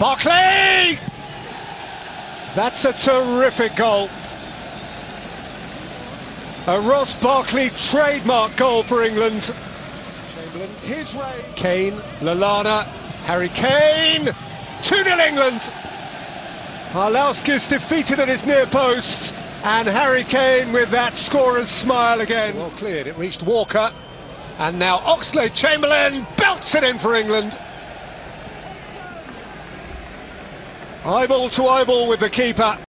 Barkley! That's a terrific goal. A Ross Barkley trademark goal for England. Chamberlain, his reign. Kane, Lallana, Harry Kane. 2-0 England. Arlauski's defeated at his near post, and Harry Kane with that scorer's smile again. Well cleared, it reached Walker, and now Oxlade-Chamberlain belts it in for England. Eyeball to eyeball with the keeper.